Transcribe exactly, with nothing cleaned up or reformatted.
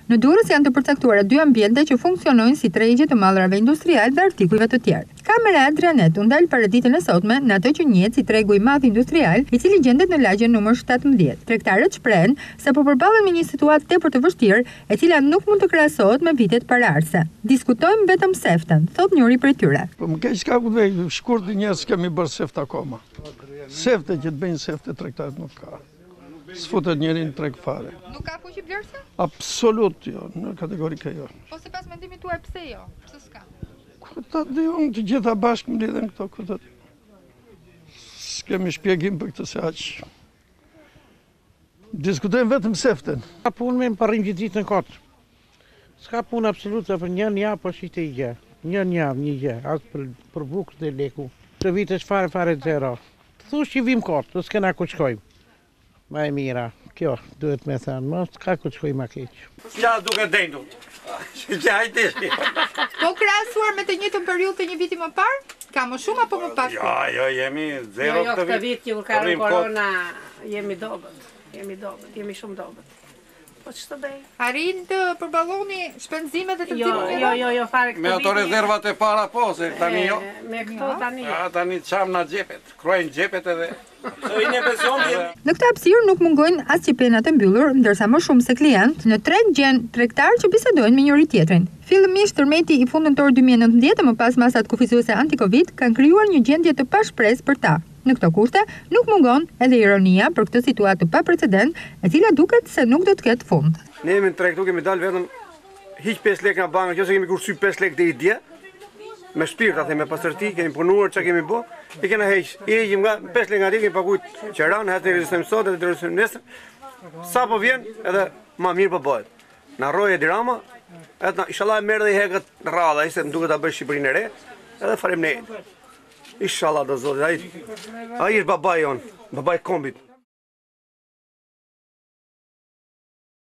Në Durrës janë të përcaktuara dy ambiente që funksionojnë si tregje të mallrave industrial dhe artikujve të tjerë. Kamera Adrianet u ndal para ditën e sotme në atë që njihet si tregu i madh industrial, i cili gjendet në lagjen numër shtatëmbëdhjetë. Tregtarët shprehen se po përballen me një situatë tepër të vështirë, e cila nuk mund të krahasohet me vitet paraardhëse. Diskutojmë vetëm seften, thot njëri prej tyre. Po më keq ka ku vej, shkurt njerëz kemi bërë seft akoma. Sefte që të bëjnë sefte tregtarët nuk ka. Sfutet njëri në treg fare. Nuk ka fuqi vlerëse? Absolut jo, në kategori ka jo. Po sipas mendimit tuaj pse jo? Pse s'ka? Këta dy unë të gjitha bashkë më lidhen këto këta. S'kemi shpjegim për këtë se aq. Diskutojmë vetëm seften. Ka punë me më parrim gjithë ditën kot. S'ka punë absolut, për një një po shite i gjë. Një një një gjë, as për, për bukë dhe leku. Të vitesh fare fare zero. Thush që vim kot, të s'kena ku shkojmë. Ma e mira, kjo duhet me thënë, mos ka ku shkoj ma keq. Qa duke dendur, që hajteshi. Po krahasuar me të njëjtën periudhë të një viti më parë, ka më shumë apo më pak? Jo, jo, jemi zero Jo, jo, këtë këtë vit. vit që ka në korona, jemi dobët, jemi dobët, jemi shumë dobët. Po që të bëj? Arrin të përballoni shpenzimet dhe të Jo, cilëve? jo, jo, jo, fare këtë Me ato rezervat e para po, se tani jo. Me këto tani jo. Ja, tani qam na gjepet, krojnë gjepet edhe. Në këtë hapësirë nuk mungojnë as qipenat e mbyllur, ndërsa më shumë se klient, në treg gjen tregtar që bisedojnë me njëri tjetrin. Fillimisht tërmeti i fundit të orë dy mijë e nëntëdhjetë më pas masat kufizuese anti-Covid kanë krijuar një gjendje të pashpresë për ta. Në këto kushte nuk mungon edhe ironia për këtë situatë pa precedent, e cila duket se nuk do të ketë fund. Ne jemi në treg këtu kemi dalë vetëm hiq pesë lekë nga banka, ose kemi kursy pesë lekë deri dje. Me shpirt, atë me pastërti, kemi punuar çka kemi bë, i kena heq. I heqim nga pesë lekë nga dje, kemi paguajt qeran, hatë rezistojmë sot edhe të rezistojmë nesër. Sa po vjen, edhe më mirë po bëhet. Na rroje dirama, edhe inshallah merr dhe i hekët rradha, ishte më duket ta bëj Shqipërinë e re, edhe faleminderit. Inshallah do zoti, ai ai është babai jon, babai kombit.